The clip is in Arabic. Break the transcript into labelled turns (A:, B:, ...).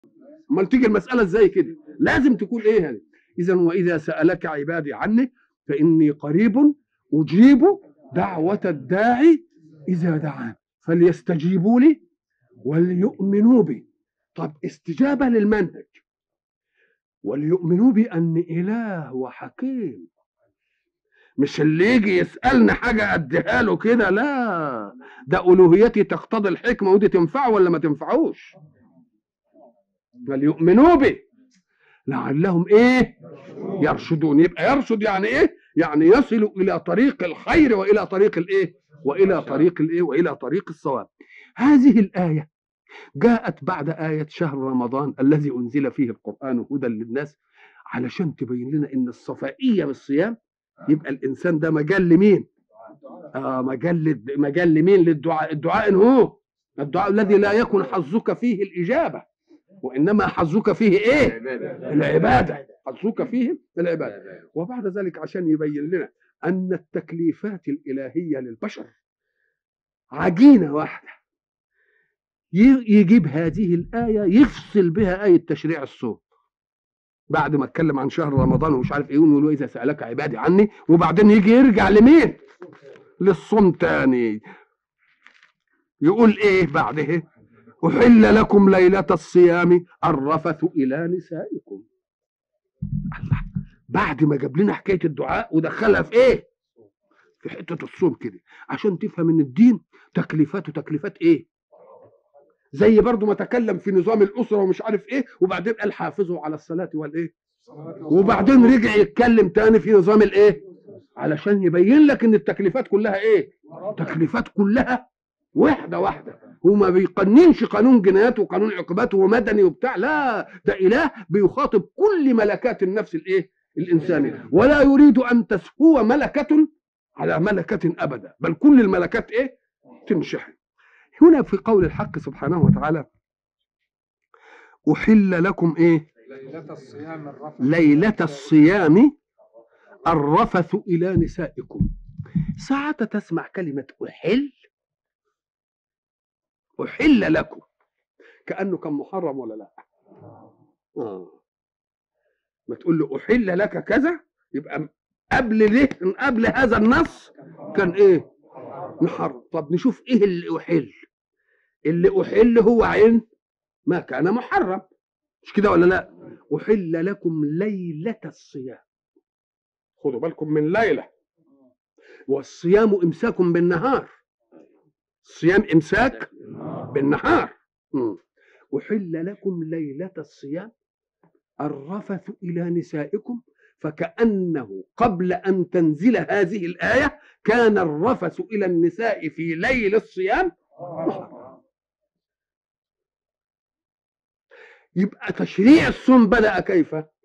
A: امال تيجي المساله ازاي كده؟ لازم تكون ايه يعني. اذا واذا سالك عبادي عني فاني قريب اجيب دعوه الداعي اذا دعان فليستجيبوا لي وليؤمنوا بي. طب استجابه للمنهج وليؤمنوا بي ان اله وحكيم، مش اللي يجي يسالني حاجه اديها له كده، لا، ده الوهيتي تقتضي الحكمه، ودي تنفعه ولا ما تنفعوش. وليؤمنوا بي لعلهم ايه يرشدون. يبقى يرشد يعني ايه؟ يعني يصل الى طريق الخير والى طريق الايه والى طريق الصواب. هذه الايه جاءت بعد ايه شهر رمضان الذي انزل فيه القران هدى للناس، علشان تبين لنا ان الصفائيه بالصيام يبقى الانسان ده مجال لمين؟ مجال لمين؟ للدعاء. الدعاء إن هو الدعاء الذي لا يكون حظك فيه الاجابه، وانما حظك فيه ايه؟ العباده. حظك فيه العباده. وبعد ذلك عشان يبين لنا ان التكليفات الالهيه للبشر عجينه واحده، يجيب هذه الايه يفصل بها ايه تشريع الصوم بعد ما اتكلم عن شهر رمضان ومش عارف ايه، ويقول اذا سالك عبادي عني، وبعدين يجي يرجع لمين؟ للصوم تاني. يقول ايه بعده؟ احل لكم ليله الصيام الرفث الى نسائكم. الله، بعد ما جاب لنا حكايه الدعاء ودخلها في ايه؟ في حته الصوم كده، عشان تفهم ان الدين تكليفاته تكليفات ايه؟ زي برضو ما تكلم في نظام الاسره ومش عارف ايه، وبعدين قال حافظوا على الصلاه والايه، وبعدين رجع يتكلم تاني في نظام الايه، علشان يبين لك ان التكليفات كلها ايه؟ تكليفات كلها واحده واحده. هو ما بيقننش قانون جنايات وقانون عقوبات ومدني وبتاع، لا، ده اله بيخاطب كل ملكات النفس الايه؟ الانسانيه، ولا يريد ان تسهو ملكه على ملكه ابدا، بل كل الملكات ايه؟ تنشحن. هنا في قول الحق سبحانه وتعالى احل لكم ايه؟ ليله الصيام الرفث الى نسائكم. ساعة تسمع كلمه احل لكم كانه كان محرم ولا لا؟ ما تقول له احل لك كذا، يبقى قبل هذا النص كان ايه؟ محرم. طب نشوف ايه اللي احل. اللي احل هو عين ما كان محرم، مش كده ولا لا؟ احل لكم ليله الصيام. خدوا بالكم من ليله، والصيام امساك بالنهار. الصيام امساك بالنهار. احل لكم ليله الصيام الرفث الى نسائكم، فكأنه قبل أن تنزل هذه الآية كان الرفث إلى النساء في ليل الصيام محرم. يبقى تشريع الصوم بدأ كيف؟